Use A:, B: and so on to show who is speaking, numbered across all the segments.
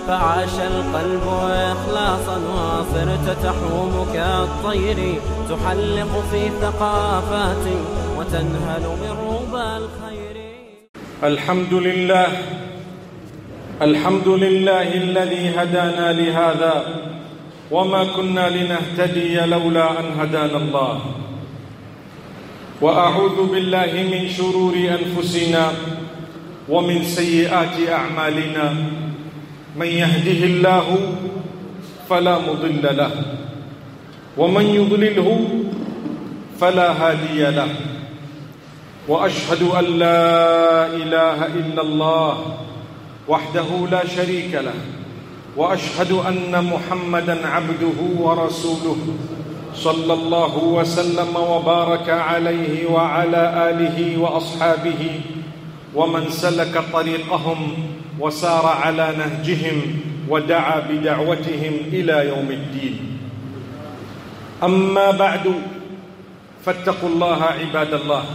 A: فعاش القلب إخلاصا وصرت تحوم كالطير تحلق في ثقافات وتنهل من ربى الخير.
B: الحمد لله الذي هدانا لهذا وما كنا لنهتدي لولا أن هدانا الله. وأعوذ بالله من شرور أنفسنا ومن سيئات أعمالنا. من يهده الله فلا مضل له ومن يضلله فلا هادي له. وأشهد أن لا إله إلا الله وحده لا شريك له وأشهد أن محمدا عبده ورسوله صلى الله وسلم وبارك عليه وعلى آله وأصحابه ومن سلك طريقهم وسار على نهجهم ودعا بدعوتهم إلى يوم الدين. أما بعد فاتقوا الله عباد الله،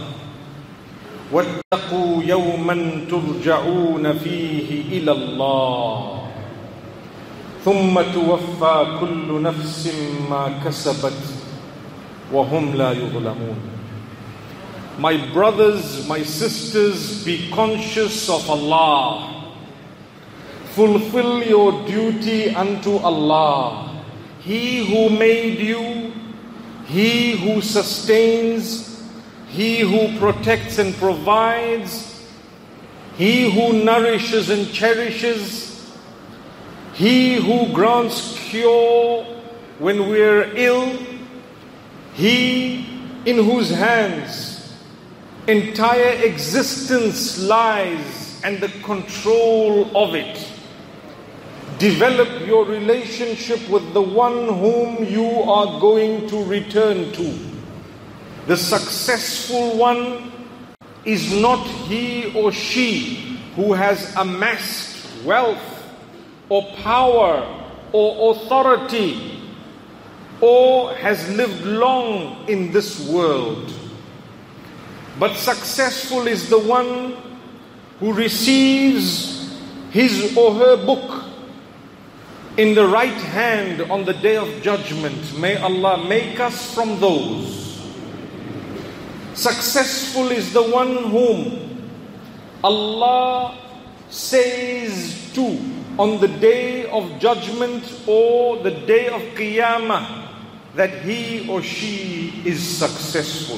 B: واتقوا يوما ترجعون فيه إلى الله ثم توفى كل نفس ما كسبت وهم لا يظلمون. My brothers, my sisters, be conscious of Allah. Fulfill your duty unto Allah. He who made you, He who sustains, He who protects and provides, He who nourishes and cherishes, He who grants cure when we are ill, He in whose hands entire existence lies and the control of it. Develop your relationship with the one whom you are going to return to. The successful one is not he or she who has amassed wealth or power or authority or has lived long in this world. But successful is the one who receives his or her book in the right hand on the day of judgment. May Allah make us from those. Successful is the one whom Allah says to on the day of judgment or the day of Qiyamah that he or she is successful.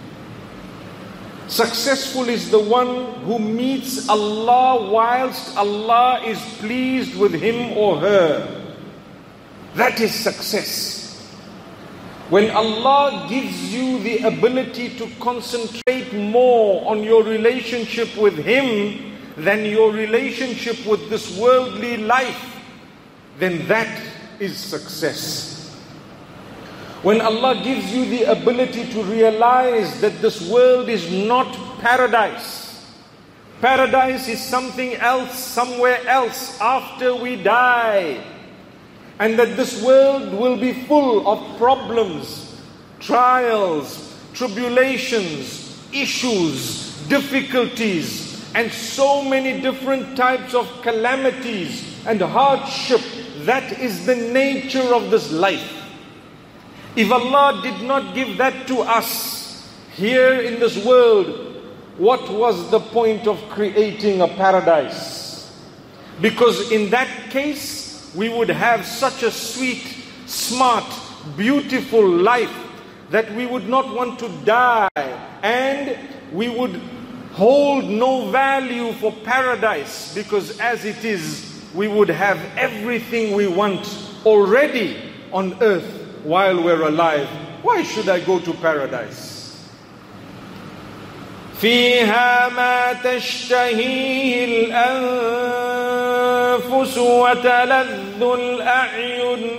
B: Successful is the one who meets Allah whilst Allah is pleased with him or her. That is success. When Allah gives you the ability to concentrate more on your relationship with Him than your relationship with this worldly life, then that is success. When Allah gives you the ability to realize that this world is not paradise. Paradise is something else, somewhere else after we die. And that this world will be full of problems, trials, tribulations, issues, difficulties, and so many different types of calamities and hardship. That is the nature of this life. If Allah did not give that to us here in this world, what was the point of creating a paradise? Because in that case, we would have such a sweet, smart, beautiful life that we would not want to die, and we would hold no value for paradise, because as it is, we would have everything we want already on earth while we're alive. Why should I go to paradise?
C: فيها ما تشتهيه الأنفس وتلذ الأعين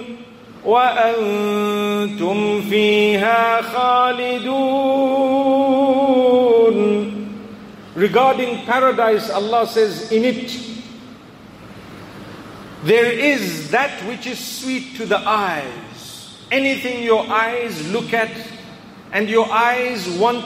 C: وأنتم فيها خالدون. Regarding paradise, Allah says, in it there is that which is sweet to the eyes. Anything your eyes look at and your eyes want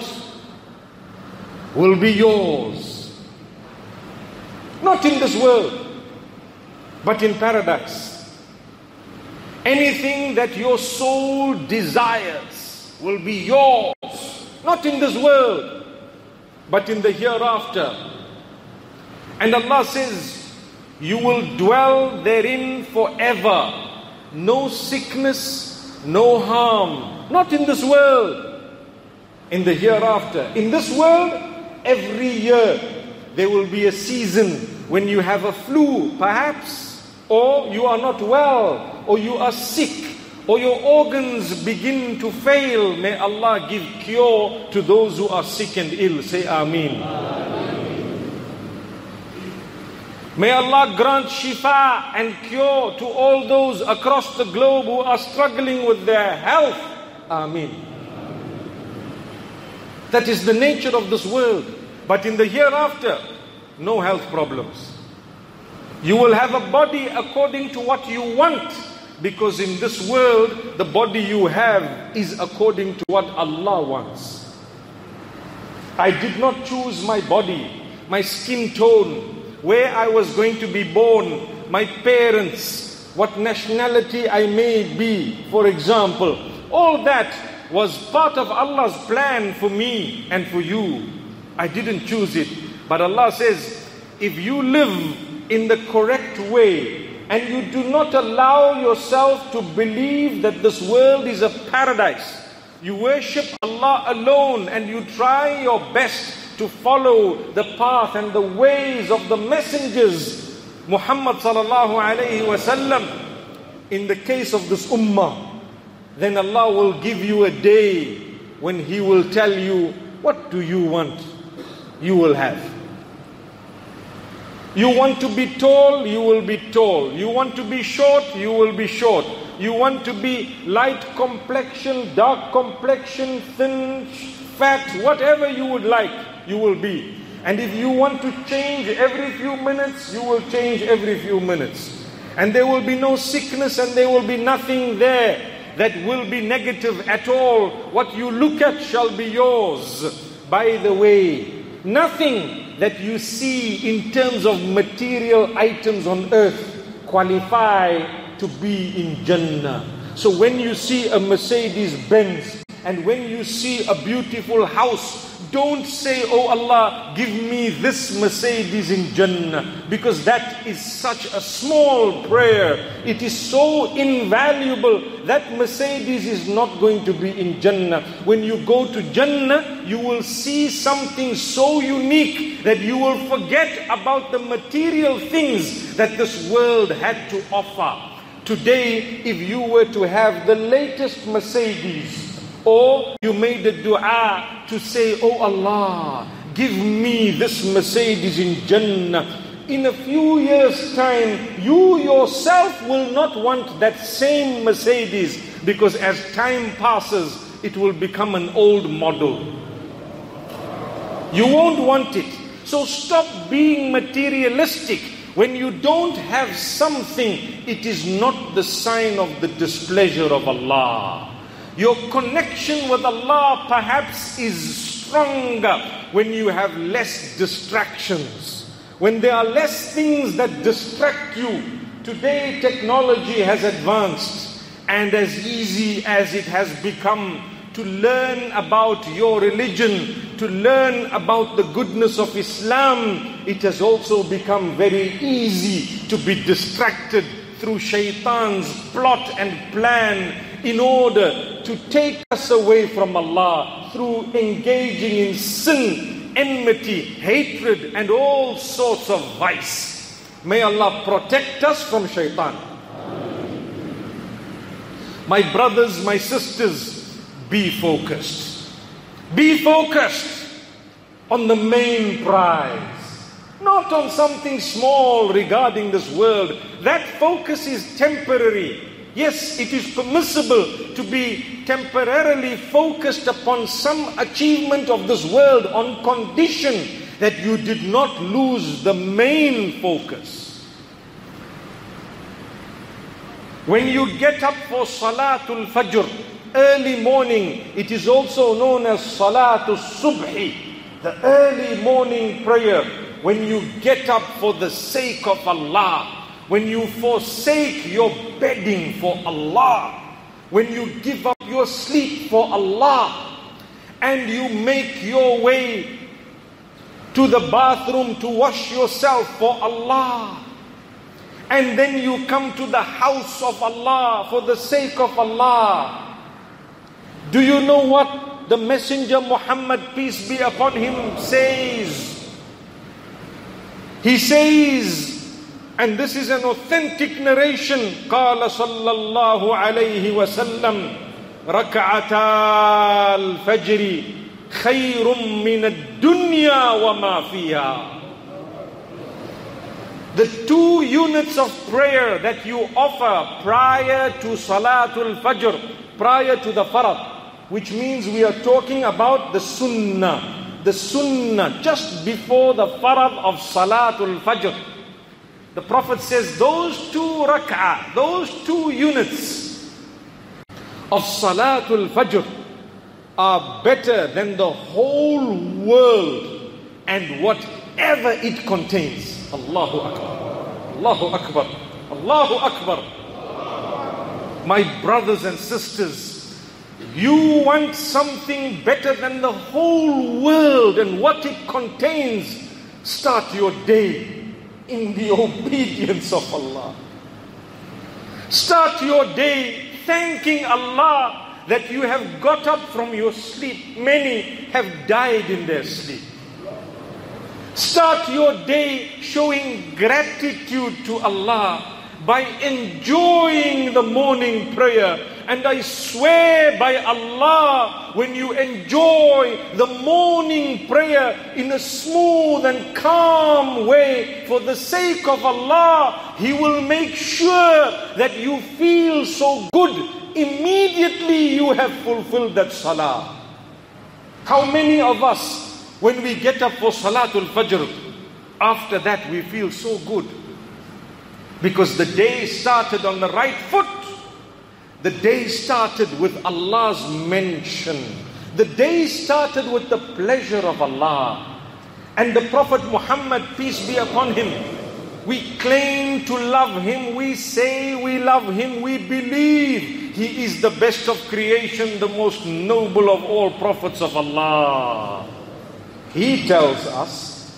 C: will be yours. Not in this world.
B: but in paradise. Anything that your soul desires will be yours, not in this world, but in the hereafter. And Allah says, you will dwell therein forever. No sickness, no harm. Not in this world, in the hereafter. In this world, every year there will be a season when you have a flu, perhaps, or you are not well, or you are sick, or your organs begin to fail. May Allah give cure to those who are sick and ill. Say Ameen. May Allah grant shifa and cure to all those across the globe who are struggling with their health. Ameen. That is the nature of this world. But in the hereafter, no health problems. You will have a body according to what you want, because in this world, the body you have is according to what Allah wants. I did not choose my body, my skin tone, where I was going to be born, my parents, what nationality I may be, for example. All that was part of Allah's plan for me and for you. I didn't choose it. But Allah says, if you live in the correct way, and you do not allow yourself to believe that this world is a paradise, you worship Allah alone, and you try your best to follow the path and the ways of the messengers, Muhammad sallallahu alayhi wa sallam, in the case of this ummah, then Allah will give you a day when He will tell you, what do you want? You will have. You want to be tall, you will be tall. You want to be short, you will be short. You want to be light complexion, dark complexion, thin, fat, whatever you would like, you will be. And if you want to change every few minutes, you will change every few minutes. And there will be no sickness, and there will be nothing there that will be negative at all. What you look at shall be yours. By the way, nothing that you see in terms of material items on earth qualify to be in Jannah. So when you see a Mercedes-Benz, and when you see a beautiful house, don't say, oh Allah, give me this Mercedes in Jannah, because that is such a small prayer. It is so invaluable. That Mercedes is not going to be in Jannah. When you go to Jannah, you will see something so unique that you will forget about the material things that this world had to offer. Today, if you were to have the latest Mercedes, or you made a dua to say, oh Allah, give me this Mercedes in Jannah, in a few years' time, you yourself will not want that same Mercedes, because as time passes, it will become an old model. You won't want it. So stop being materialistic. When you don't have something, it is not the sign of the displeasure of Allah. Your connection with Allah perhaps is stronger when you have less distractions. When there are less things that distract you. Today technology has advanced, and as easy as it has become to learn about your religion, to learn about the goodness of Islam, it has also become very easy to be distracted through shaitan's plot and plan in order to take us away from Allah through engaging in sin, enmity, hatred, and all sorts of vice. May Allah protect us from shaitan. My brothers, my sisters, be focused. Be focused on the main prize, not on something small regarding this world. That focus is temporary. Yes, it is permissible to be temporarily focused upon some achievement of this world on condition that you did not lose the main focus. When you get up for Salatul Fajr, early morning, it is also known as Salatul Subhi, the early morning prayer. When you get up for the sake of Allah, when you forsake your bedding for Allah, when you give up your sleep for Allah, and you make your way to the bathroom to wash yourself for Allah, and then you come to the house of Allah for the sake of Allah. Do you know what the Messenger Muhammad, peace be upon him, says? He says, and this is an authentic narration, قال صلى الله عليه وسلم ركعتا الفجر خير من الدنيا وما فيها. The 2 units of prayer that you offer prior to Salatul Fajr, prior to the Farad, which means we are talking about the Sunnah. The Sunnah just before the Farad of Salatul Fajr. The Prophet says those 2 rak'ah, those 2 units of Salatul Fajr are better than the whole world and whatever it contains. Allahu Akbar, Allahu Akbar, Allahu Akbar. My brothers and sisters, you want something better than the whole world and what it contains, start your day in the obedience of Allah. Start your day thanking Allah that you have got up from your sleep. Many have died in their sleep. Start your day showing gratitude to Allah by enjoying the morning prayer. And I swear by Allah, when you enjoy the morning prayer in a smooth and calm way for the sake of Allah, He will make sure that you feel so good. Immediately you have fulfilled that salah. How many of us, when we get up for Salatul Fajr, after that we feel so good? Because the day started on the right foot. The day started with Allah's mention. The day started with the pleasure of Allah. And the Prophet Muhammad, peace be upon him, we claim to love him, we say we love him, we believe he is the best of creation, the most noble of all prophets of Allah. He tells us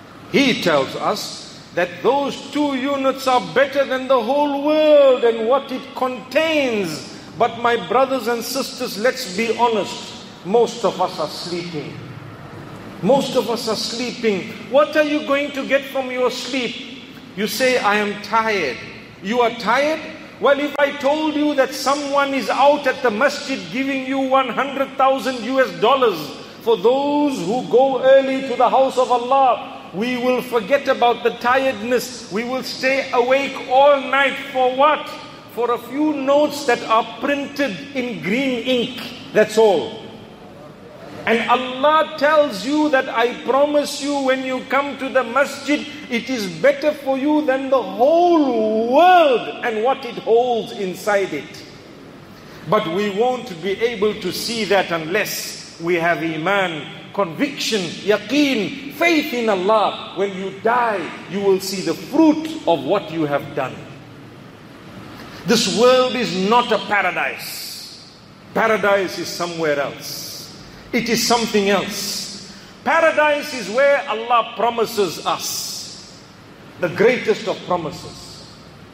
B: that those 2 units are better than the whole world and what it contains. But my brothers and sisters, let's be honest, most of us are sleeping. Most of us are sleeping. What are you going to get from your sleep? You say, I am tired. You are tired? Well, if I told you that someone is out at the masjid giving you $100,000 for those who go early to the house of Allah, we will forget about the tiredness. We will stay awake all night for what? For a few notes that are printed in green ink. That's all. And Allah tells you that I promise you when you come to the masjid, it is better for you than the whole world and what it holds inside it. But we won't be able to see that unless we have iman, conviction, yaqeen, faith in Allah. When you die, you will see the fruit of what you have done. This world is not a paradise. Paradise is somewhere else. It is something else. Paradise is where Allah promises us the greatest of promises.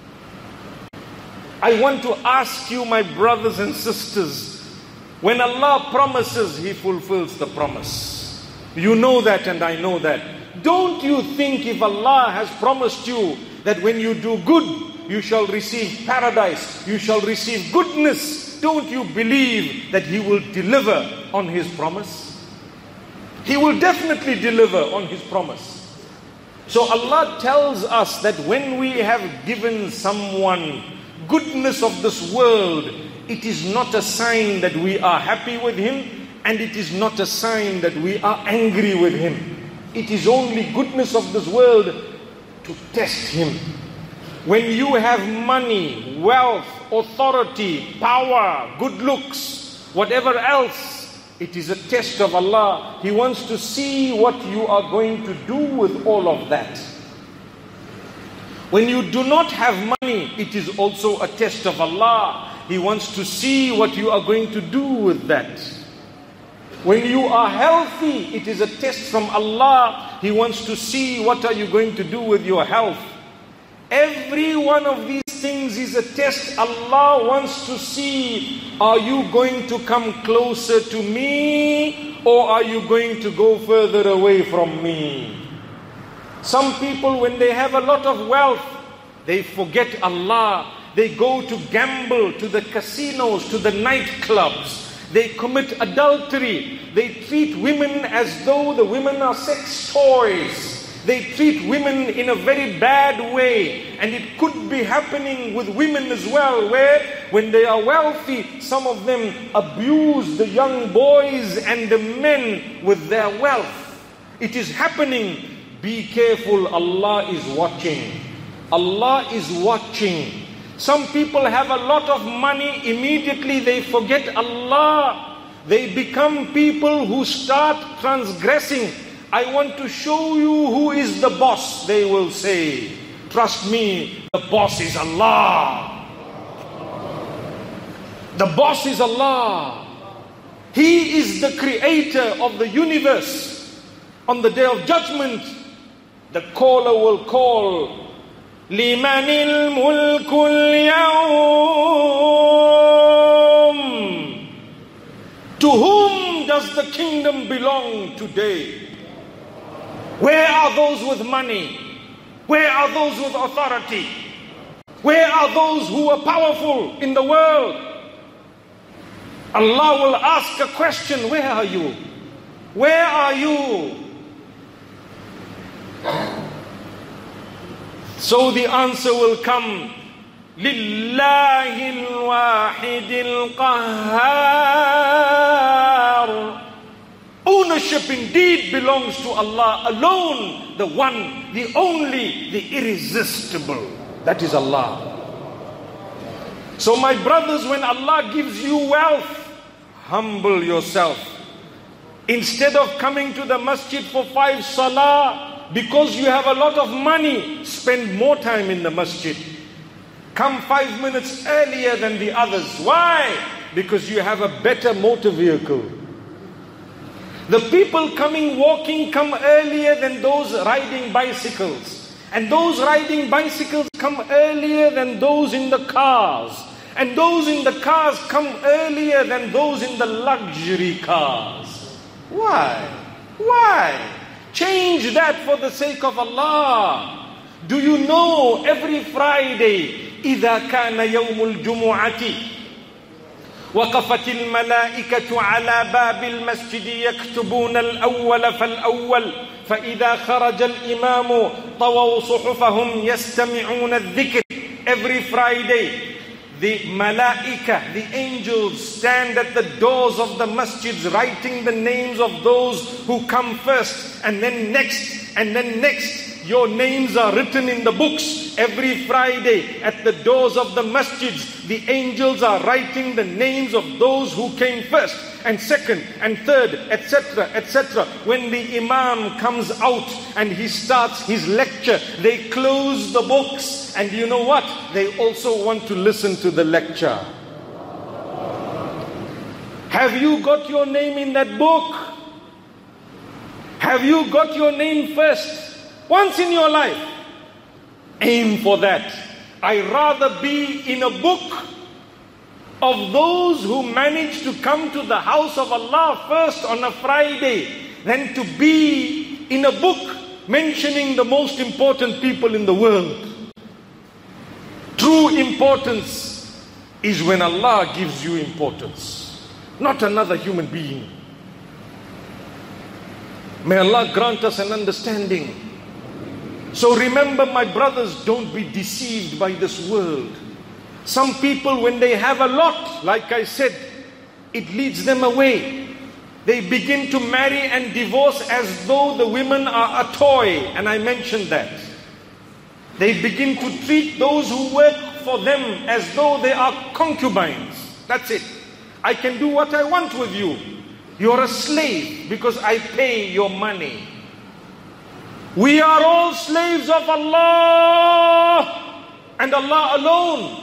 B: I want to ask you, my brothers and sisters, when Allah promises, He fulfills the promise. You know that and I know that. Don't you think if Allah has promised you that when you do good, you shall receive paradise, you shall receive goodness, don't you believe that He will deliver on His promise? He will definitely deliver on His promise. So Allah tells us that when we have given someone goodness of this world, it is not a sign that we are happy with him, and it is not a sign that we are angry with him. It is only goodness of this world to test him. When you have money, wealth, authority, power, good looks, whatever else, it is a test of Allah. He wants to see what you are going to do with all of that. When you do not have money, it is also a test of Allah. He wants to see what you are going to do with that. When you are healthy, it is a test from Allah. He wants to see what are you going to do with your health. Every one of these things is a test. Allah wants to see, are you going to come closer to me or are you going to go further away from me? Some people, when they have a lot of wealth, they forget Allah. They go to gamble, to the casinos, to the nightclubs. They commit adultery. They treat women as though the women are sex toys. They treat women in a very bad way. And it could be happening with women as well, where when they are wealthy, some of them abuse the young boys and the men with their wealth. It is happening. Be careful, Allah is watching. Allah is watching. Some people have a lot of money, immediately they forget Allah. They become people who start transgressing. I want to show you who is the boss, they will say. Trust me, the boss is Allah. The boss is Allah. He is the creator of the universe. On the day of judgment, the caller will call, لِمَنِ الْمُلْكُ الْيَوْمِ. To whom does the kingdom belong today? Where are those with money? Where are those with authority? Where are those who are powerful in the world? Allah will ask a question, where are you? Where are you? So the answer will come, لِلَّهِ الْوَاحِدِ الْقَهَّارِ. Ownership indeed belongs to Allah alone, the one, the only, the irresistible. That is Allah. So my brothers, when Allah gives you wealth, humble yourself. Instead of coming to the masjid for 5 salah, because you have a lot of money, spend more time in the masjid. Come 5 minutes earlier than the others. Why? Because you have a better motor vehicle. The people coming walking come earlier than those riding bicycles. And those riding bicycles come earlier than those in the cars. And those in the cars come earlier than those in the luxury cars. Why? Why? Change that for the sake of Allah. Do you know every Friday, إذا كان يوم الجمعة وقفت الملائكة على باب المسجد يكتبون الأول فالأول فإذا خرج الإمام طووا صحفهم يستمعون الذكر. Every Friday, the malaika, the angels stand at the doors of the masjids writing the names of those who come first, and then next, and then next. Your names are written in the books. Every Friday at the doors of the masjids, the angels are writing the names of those who came first and second and third, etc., etc. When the imam comes out and he starts his lecture, they close the books. And you know what? They also want to listen to the lecture. Have you got your name in that book? Have you got your name first? Once in your life, aim for that. I'd rather be in a book of those who manage to come to the house of Allah first on a Friday than to be in a book mentioning the most important people in the world. True importance is when Allah gives you importance, not another human being. May Allah grant us an understanding. So remember, my brothers, don't be deceived by this world. Some people, when they have a lot, like I said, it leads them away. They begin to marry and divorce as though the women are a toy, and I mentioned that. They begin to treat those who work for them as though they are concubines. That's it. I can do what I want with you. You're a slave because I pay your money. We are all slaves of Allah and Allah alone.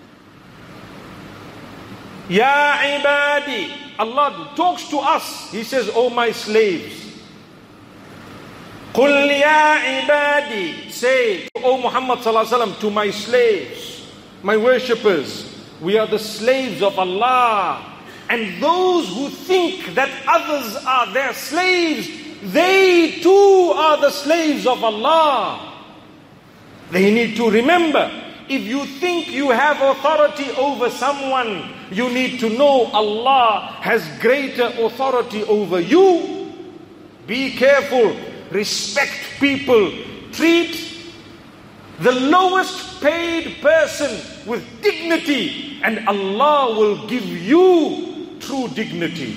B: Ya ibadi. Allah talks to us. He says, "Oh my slaves." Qul ya ibadi. Say, "O Muhammad sallallahu alaihi wasallam," to my slaves, my worshippers, we are the slaves of Allah. And those who think that others are their slaves, they too are the slaves of Allah. They need to remember, if you think you have authority over someone, you need to know Allah has greater authority over you. Be careful, respect people, treat the lowest paid person with dignity, and Allah will give you true dignity.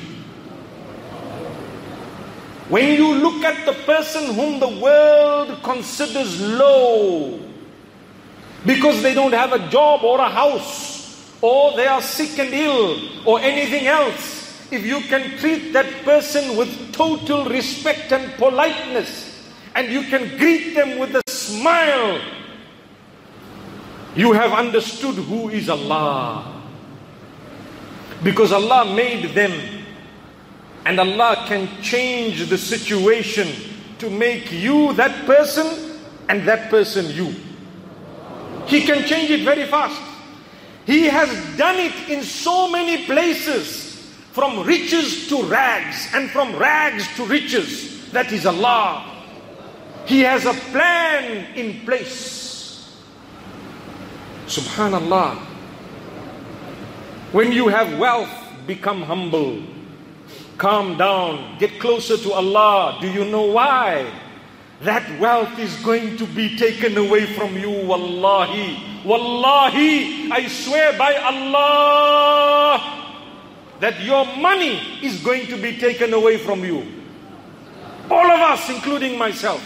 B: When you look at the person whom the world considers low, because they don't have a job or a house, or they are sick and ill, or anything else, if you can treat that person with total respect and politeness, and you can greet them with a smile, you have understood who is Allah. Because Allah made them, and Allah can change the situation to make you that person and that person you. He can change it very fast. He has done it in so many places, from riches to rags and from rags to riches. That is Allah. He has a plan in place. Subhanallah. When you have wealth, become humble. Calm down. Get closer to Allah. Do you know why? That wealth is going to be taken away from you. Wallahi. Wallahi. I swear by Allah that your money is going to be taken away from you. All of us, including myself.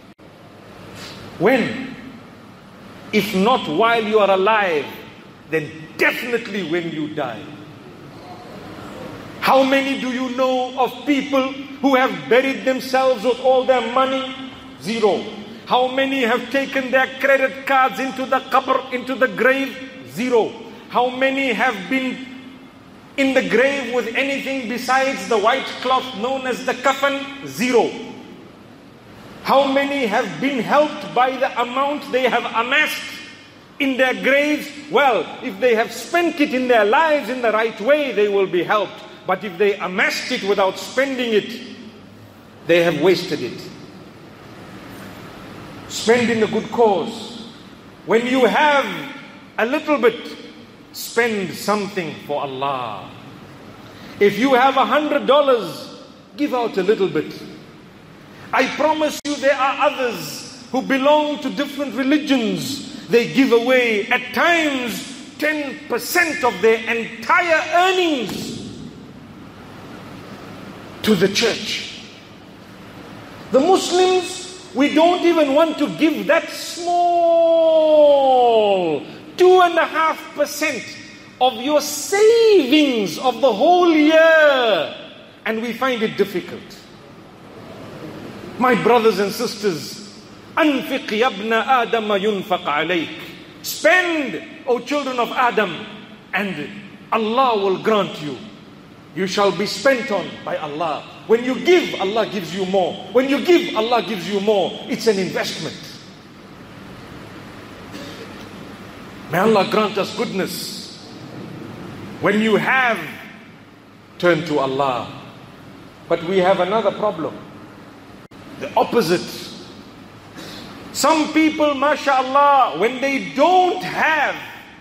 B: When? If not while you are alive, then definitely when you die. How many do you know of people who have buried themselves with all their money? Zero. How many have taken their credit cards into the qabr, into the grave? Zero. How many have been in the grave with anything besides the white cloth known as the kafan? Zero. How many have been helped by the amount they have amassed in their graves? Well, if they have spent it in their lives in the right way, they will be helped. But if they amassed it without spending it, they have wasted it. Spend in a good cause. When you have a little bit, spend something for Allah. If you have $100, give out a little bit. I promise you there are others who belong to different religions. They give away at times 10% of their entire earnings to the church. The Muslims, we don't even want to give that small 2.5% of your savings of the whole year, and we find it difficult. My brothers and sisters, أنفق يا ابن آدم ينفق عليك. Spend, O children of Adam, and Allah will grant you. You shall be spent on by Allah. When you give, Allah gives you more. When you give, Allah gives you more. It's an investment. May Allah grant us goodness. When you have, turn to Allah. But we have another problem. The opposite. Some people, mashallah, when they don't have,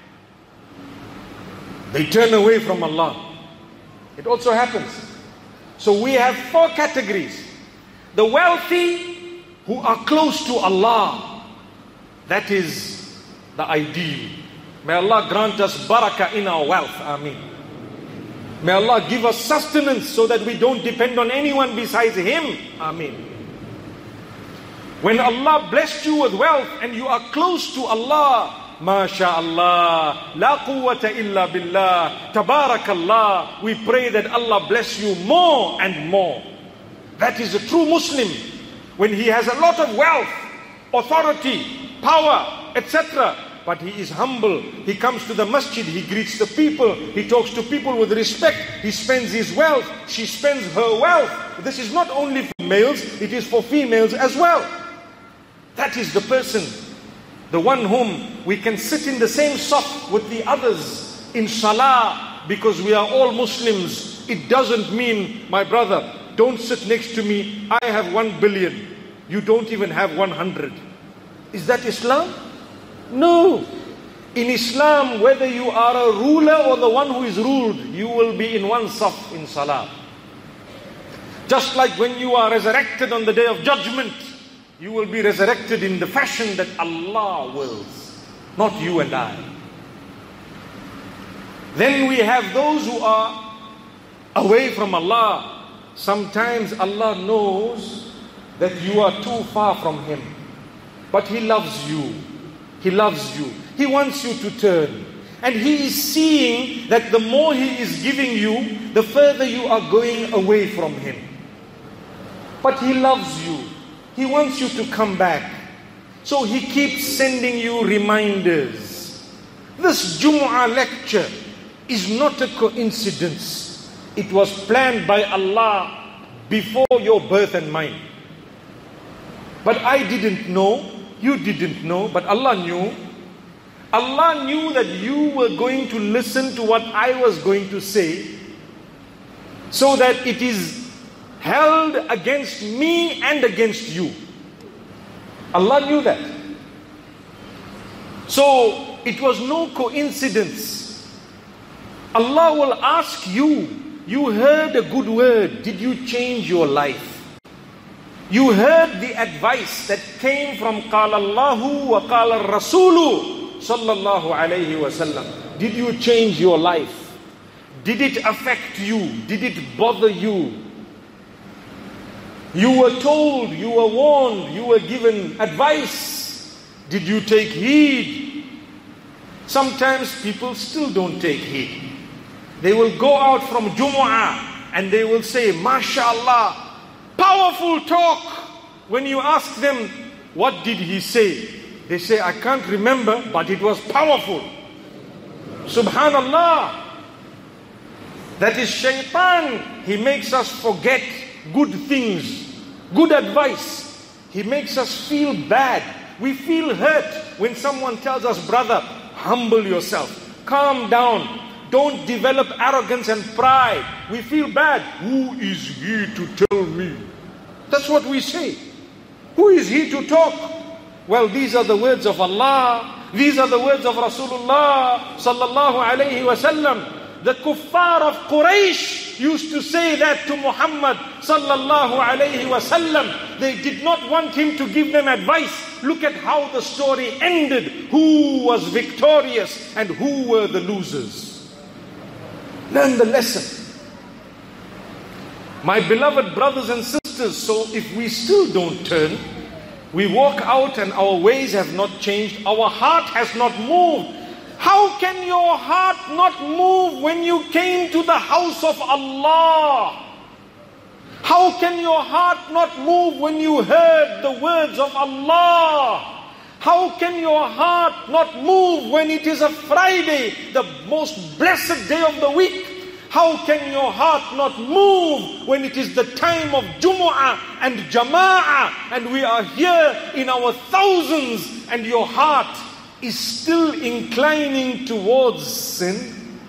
B: they turn away from Allah. It also happens. So we have 4 categories. The wealthy who are close to Allah. That is the ideal. May Allah grant us barakah in our wealth. Ameen. May Allah give us sustenance so that we don't depend on anyone besides Him. Ameen. When Allah blessed you with wealth and you are close to Allah, MashaAllah, La quwwata illa billah, Tabarakallah, we pray that Allah bless you more and more. That is a true Muslim when he has a lot of wealth, authority, power, etc. But he is humble. He comes to the masjid, he greets the people, he talks to people with respect, he spends his wealth, she spends her wealth. This is not only for males, it is for females as well. That is the person, the one whom we can sit in the same saf with the others in salah, because we are all Muslims. It doesn't mean, my brother, don't sit next to me, I have 1 billion, you don't even have 100. Is that Islam? No. In Islam, whether you are a ruler or the one who is ruled, you will be in one saf in salah. Just like when you are resurrected on the day of judgment, you will be resurrected in the fashion that Allah wills, not you and I. Then we have those who are away from Allah. Sometimes Allah knows that you are too far from Him, but He loves you. He loves you. He wants you to turn. And He is seeing that the more He is giving you, the further you are going away from Him. But He loves you. He wants you to come back. So He keeps sending you reminders. This Jumu'ah lecture is not a coincidence. It was planned by Allah before your birth and mine. But I didn't know. You didn't know, but Allah knew. Allah knew that you were going to listen to what I was going to say, so that it is held against me and against you. Allah knew that. So it was no coincidence. Allah will ask you, you heard a good word, did you change your life? You heard the advice that came from قال الله وقال الرسول صلى الله عليه وسلم. Did you change your life? Did it affect you? Did it bother you? You were told, you were warned, you were given advice. Did you take heed? Sometimes people still don't take heed. They will go out from Jumu'ah and they will say, MashaAllah, powerful talk. When you ask them, what did he say? They say, I can't remember, but it was powerful. Subhanallah. That is shaitan. He makes us forget good things, good advice. He makes us feel bad. We feel hurt when someone tells us, brother, humble yourself, calm down, don't develop arrogance and pride. We feel bad. Who is he to tell me? That's what we say. Who is he to talk? Well, these are the words of Allah. These are the words of Rasulullah sallallahu alayhi wasallam. The kuffar of Quraysh used to say that to Muhammad sallallahu alayhi wasallam. They did not want him to give them advice. Look at how the story ended. Who was victorious and who were the losers? Learn the lesson. My beloved brothers and sisters, so if we still don't turn, we walk out and our ways have not changed, our heart has not moved. How can your heart not move when you came to the house of Allah? How can your heart not move when you heard the words of Allah? How can your heart not move when it is a Friday, the most blessed day of the week? How can your heart not move when it is the time of Jumu'ah and Jama'ah and we are here in our thousands and your heart is still inclining towards sin?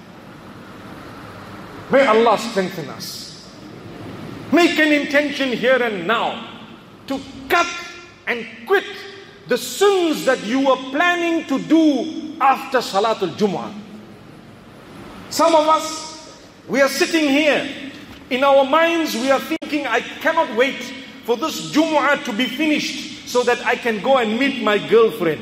B: May Allah strengthen us. Make an intention here and now to cut and quit the sins that you were planning to do after Salatul Jumu'ah. Some of us, we are sitting here. In our minds, we are thinking, I cannot wait for this Jumu'ah to be finished so that I can go and meet my girlfriend.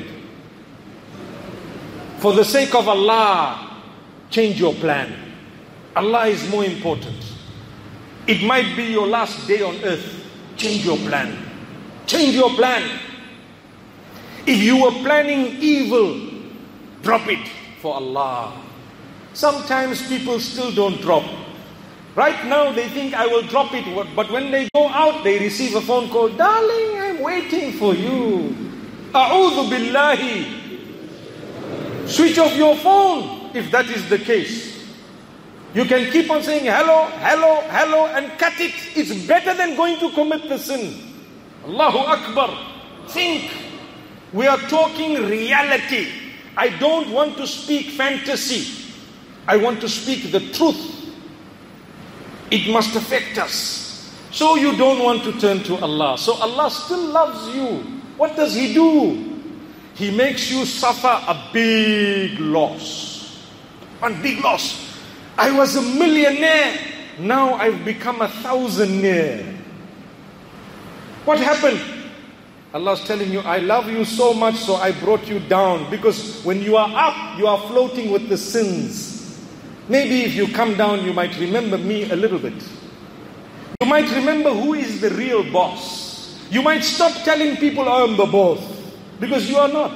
B: For the sake of Allah, change your plan. Allah is more important. It might be your last day on earth. Change your plan. Change your plan. If you were planning evil, drop it for Allah. Sometimes people still don't drop. Right now they think I will drop it, but when they go out, they receive a phone call. Darling, I'm waiting for you. A'udhu billahi. Switch off your phone if that is the case. You can keep on saying hello, hello, hello and cut it. It's better than going to commit the sin. Allahu Akbar. Think. We are talking reality. I don't want to speak fantasy. I want to speak the truth. It must affect us. So you don't want to turn to Allah. So Allah still loves you. What does He do? He makes you suffer a big loss. One big loss. I was a millionaire. Now I've become a thousandaire. What happened? Allah's telling you, I love you so much, so I brought you down. Because when you are up, you are floating with the sins. Maybe if you come down, you might remember me a little bit. You might remember who is the real boss. You might stop telling people, I am the boss. Because you are not.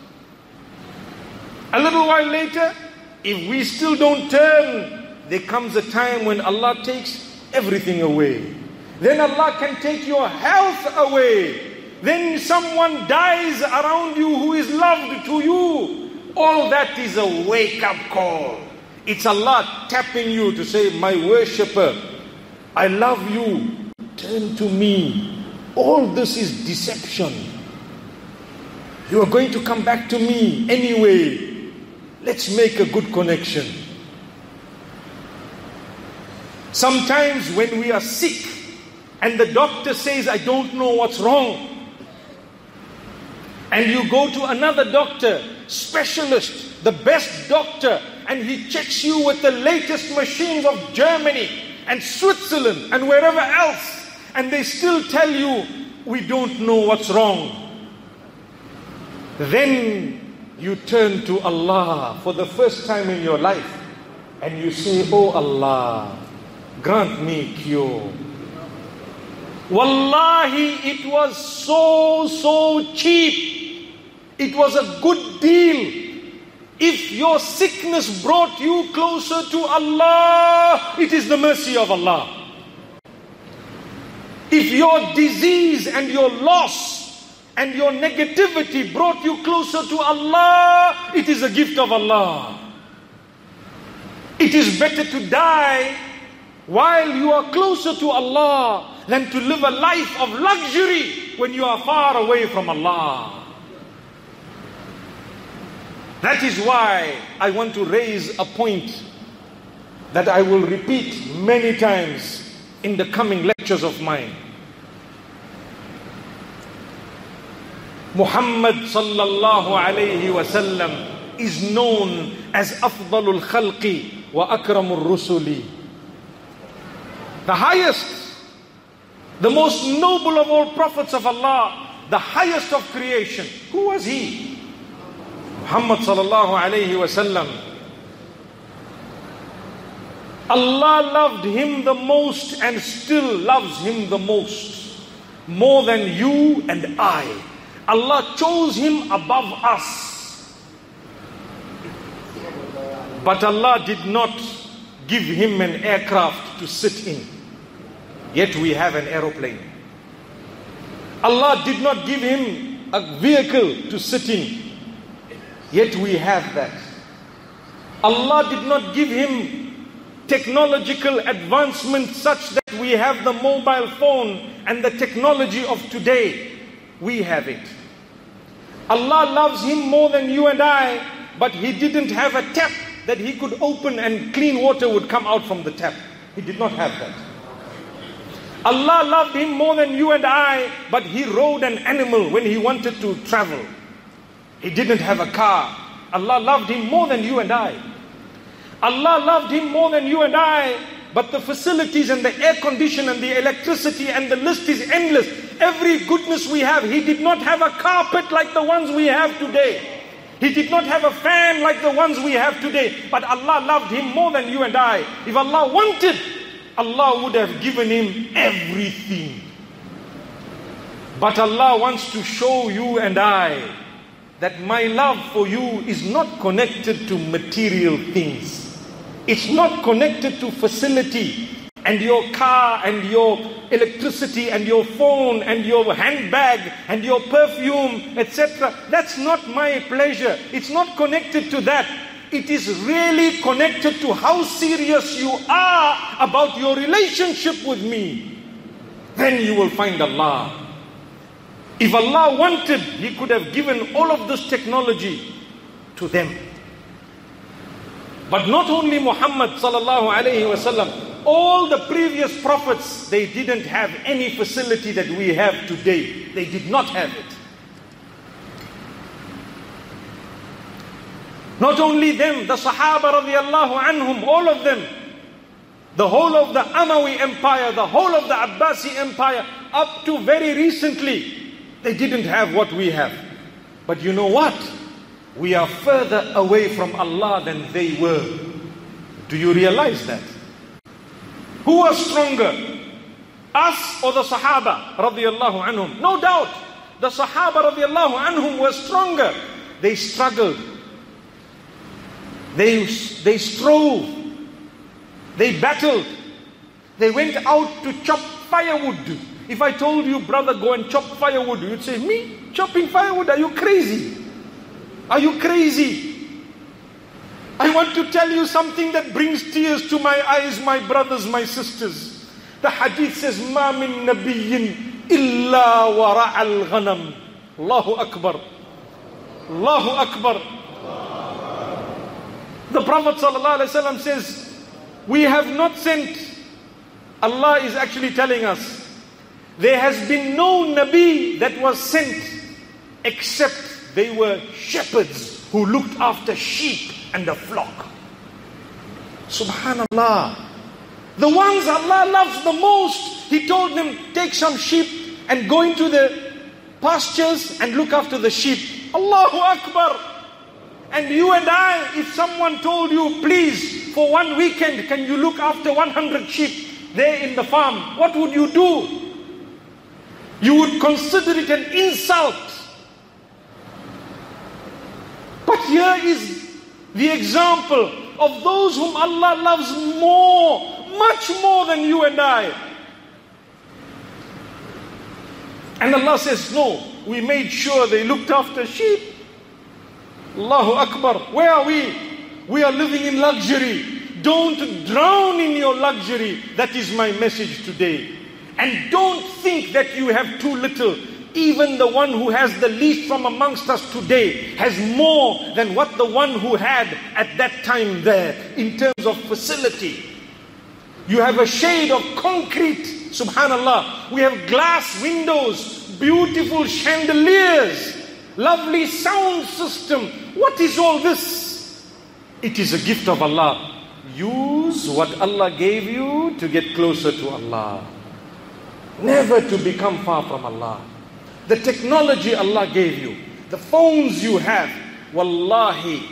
B: A little while later, if we still don't turn, there comes a time when Allah takes everything away. Then Allah can take your health away. Then someone dies around you who is loved to you. All that is a wake-up call. It's Allah tapping you to say, my worshipper, I love you. Turn to me. All this is deception. You are going to come back to me anyway. Let's make a good connection. Sometimes when we are sick and the doctor says, I don't know what's wrong, and you go to another doctor, specialist, the best doctor, and he checks you with the latest machines of Germany and Switzerland and wherever else, and they still tell you, we don't know what's wrong. Then you turn to Allah for the first time in your life and you say, oh Allah, grant me cure. Wallahi, it was so cheap. It was a good deal. If your sickness brought you closer to Allah, it is the mercy of Allah. If your disease and your loss and your negativity brought you closer to Allah, it is a gift of Allah. It is better to die while you are closer to Allah than to live a life of luxury when you are far away from Allah. That is why I want to raise a point that I will repeat many times in the coming lectures of mine. Muhammad sallallahu alayhi wasallam is known as Afdalul Khalqi wa Akramul Rusuli. The highest, the most noble of all prophets of Allah, the highest of creation. Who was he? Muhammad sallallahu alayhi wasallam. Allah loved him the most and still loves him the most, more than you and I. Allah chose him above us. But Allah did not give him an aircraft to sit in. Yet we have an aeroplane. Allah did not give him a vehicle to sit in. Yet we have that. Allah did not give him technological advancement such that we have the mobile phone and the technology of today. We have it. Allah loves him more than you and I, but he didn't have a tap that he could open and clean water would come out from the tap. He did not have that. Allah loved him more than you and I, but he rode an animal when he wanted to travel. He didn't have a car. Allah loved him more than you and I. Allah loved him more than you and I, but the facilities and the air condition and the electricity and the list is endless. Every goodness we have, he did not have a carpet like the ones we have today. He did not have a fan like the ones we have today. But Allah loved him more than you and I. If Allah wanted, Allah would have given him everything. But Allah wants to show you and I that my love for you is not connected to material things. It's not connected to facility. and your car and your electricity and your phone and your handbag and your perfume, etc. That's not my pleasure. It's not connected to that. It is really connected to how serious you are about your relationship with me. Then you will find Allah. If Allah wanted, He could have given all of this technology to them. But not only Muhammad sallallahu alayhi wasallam, all the previous prophets, they didn't have any facility that we have today. They did not have it. Not only them, the Sahaba radiallahu anhum, all of them, the whole of the Umayya Empire, the whole of the Abbasi Empire, up to very recently, they didn't have what we have. But you know what? We are further away from Allah than they were. Do you realize that? Who was stronger? Us or the Sahaba radiallahu anhum? No doubt, the Sahaba radiallahu anhum were stronger. They struggled. They strove. They battled. They went out to chop firewood. If I told you, brother, go and chop firewood, you'd say, me? Chopping firewood? Are you crazy? Are you crazy? I want to tell you something that brings tears to my eyes, my brothers, my sisters. The hadith says, مَا مِن نَبِيٍّ إِلَّا وَرَعَ الْغَنَمِ. Allahu Akbar. Allahu Akbar. The Prophet ﷺ says, we have not sent. Allah is actually telling us, there has been no Nabi that was sent except they were shepherds who looked after sheep and the flock. Subhanallah. The ones Allah loves the most, He told them, take some sheep and go into the pastures and look after the sheep. Allahu Akbar. And you and I, if someone told you, please, for one weekend, can you look after 100 sheep there in the farm? What would you do? You would consider it an insult. But here is the example of those whom Allah loves more, much more than you and I. And Allah says, no, we made sure they looked after sheep. Allahu Akbar. Where are we? We are living in luxury. Don't drown in your luxury. That is my message today. And don't think that you have too little. Even the one who has the least from amongst us today has more than what the one who had at that time there in terms of facility. You have a shade of concrete, subhanallah. We have glass windows, beautiful chandeliers, lovely sound system. What is all this? It is a gift of Allah. Use what Allah gave you to get closer to Allah. Never to become far from Allah. The technology Allah gave you, the phones you have, wallahi,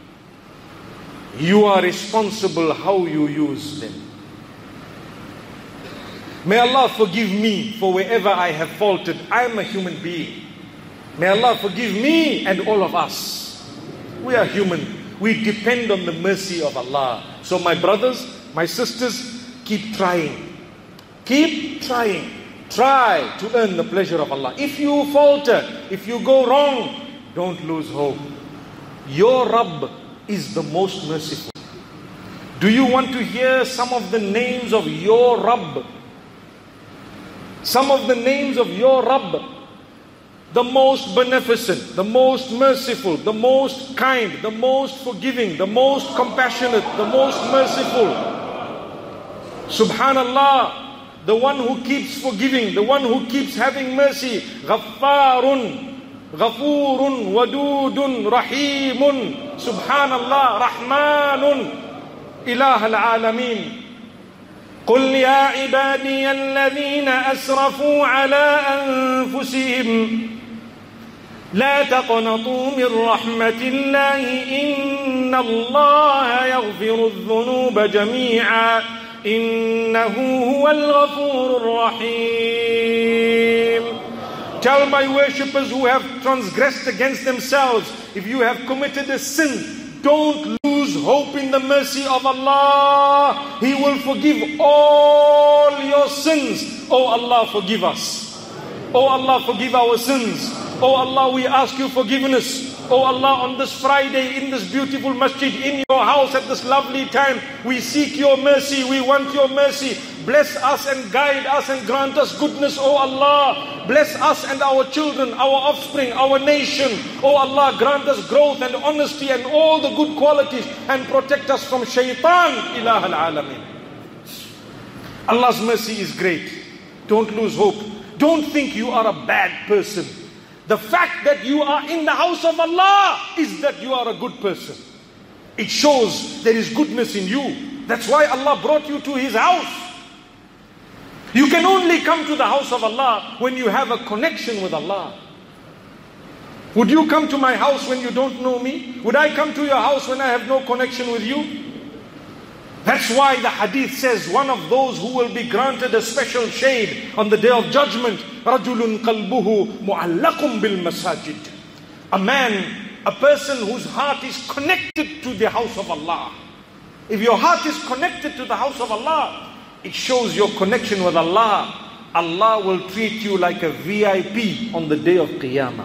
B: you are responsible how you use them. May Allah forgive me for wherever I have faltered. I am a human being. May Allah forgive me and all of us. We are human. We depend on the mercy of Allah. So my brothers, my sisters, keep trying. Keep trying. Try to earn the pleasure of Allah. If you falter, if you go wrong, don't lose hope. Your Rabb is the most merciful. Do you want to hear some of the names of your Rabb? Some of the names of your Rabb. The most beneficent, the most merciful, the most kind, the most forgiving, the most compassionate, the most merciful. Subhanallah, the one who keeps forgiving, the one who keeps having mercy. Ghaffarun, Ghafurun, Wadudun, Rahimun. Subhanallah, Rahmanun, Ilah al-Alameen. قل يا عبادي الذين أسرفوا على أنفسهم لا تقنطوا من رحمة الله إن الله يغفر الذنوب جميعا إنه هو الغفور الرحيم. Tell my worshippers who have transgressed against themselves, if you have committed a sin, Don't lose hope in the mercy of Allah. He will forgive all your sins. Oh Allah, forgive us. Oh Allah, forgive our sins. Oh Allah, we ask you forgiveness. Oh Allah, on this Friday, in this beautiful masjid, in your house at this lovely time, we seek your mercy, we want your mercy. Bless us and guide us and grant us goodness, oh Allah. Bless us and our children, our offspring, our nation. Oh Allah, grant us growth and honesty and all the good qualities and protect us from shaitan, ilah al-alamin. Allah's mercy is great. Don't lose hope. Don't think you are a bad person. The fact that you are in the house of Allah is that you are a good person. It shows there is goodness in you. That's why Allah brought you to His house. You can only come to the house of Allah when you have a connection with Allah. Would you come to my house when you don't know me? Would I come to your house when I have no connection with you? That's why the hadith says one of those who will be granted a special shade on the day of judgment, رَجُلٌ قَلْبُهُ مُعَلَّقٌ بِالْمَسَاجِدِ. A man, a person whose heart is connected to the house of Allah. If your heart is connected to the house of Allah, it shows your connection with Allah. Allah will treat you like a VIP on the day of Qiyamah.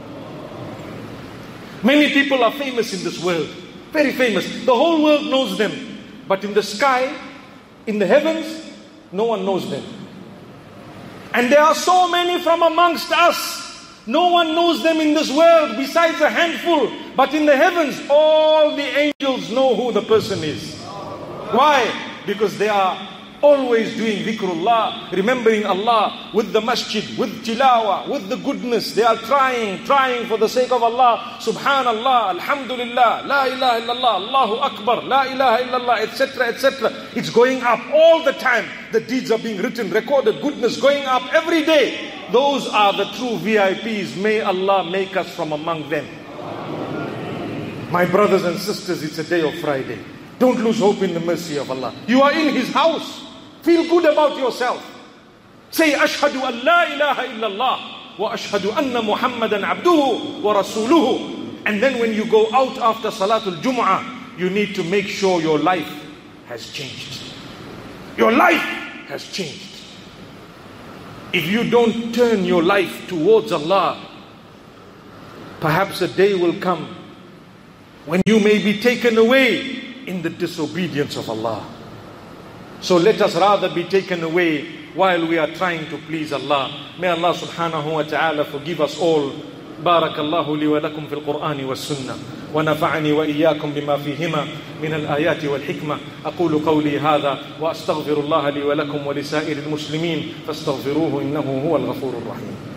B: Many people are famous in this world. Very famous. The whole world knows them. But in the sky, in the heavens, no one knows them. And there are so many from amongst us. No one knows them in this world besides a handful. But in the heavens, all the angels know who the person is. Why? Because they are always doing dhikrullah, remembering Allah with the masjid, with tilawah, with the goodness. They are trying for the sake of Allah. Subhanallah, Alhamdulillah, La ilaha illallah, Allahu Akbar, La ilaha illallah, etc., etc. It's going up all the time. The deeds are being written, recorded, goodness going up every day. Those are the true VIPs. May Allah make us from among them. My brothers and sisters, it's a day of Friday. Don't lose hope in the mercy of Allah. You are in His house. Feel good about yourself. Say, Ashhadu an la ilaha illallah wa ashhadu anna Muhammadan abduhu wa rasuluhu. And then when you go out after Salatul Jum'ah, you need to make sure your life has changed. Your life has changed. If you don't turn your life towards Allah, perhaps a day will come when you may be taken away in the disobedience of Allah. So let us rather be taken away while we are trying to please Allah. May Allah subhanahu wa ta'ala forgive us all. Barakallahu li wa lakum fil Qur'ani was sunnah. ونفعني وإياكم بما فيهما من الآيات والحكمة. أقول قولي هذا وأستغفر الله لي ولكم ولسائر المسلمين فاستغفروه إنه هو الغفور الرحيم.